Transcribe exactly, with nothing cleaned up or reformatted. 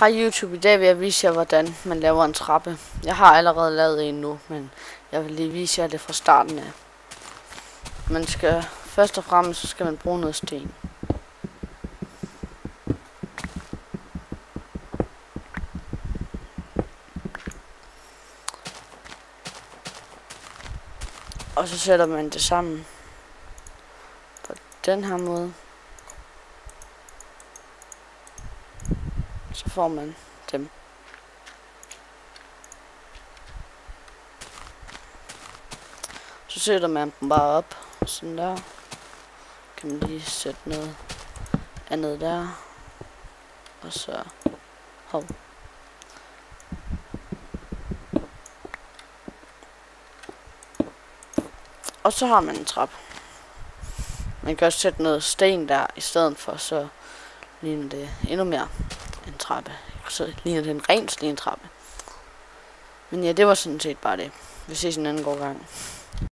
Hej YouTube, i dag vil jeg vise jer, hvordan man laver en trappe. Jeg har allerede lavet en nu, men jeg vil lige vise jer det fra starten af. Man skal, først og fremmest så skal man bruge noget sten. Og så sætter man det sammen på den her måde. Så får man dem. Så sætter man dem bare op, sådan der. Kan man lige sætte noget andet der. Og så hov. Og så har man en trappe. Man kan også sætte noget sten der i stedet for, så ligner det endnu mere en trappe. Så ligner det en ren stentrappe. Men ja, det var sådan set bare det. Vi ses en anden god gang.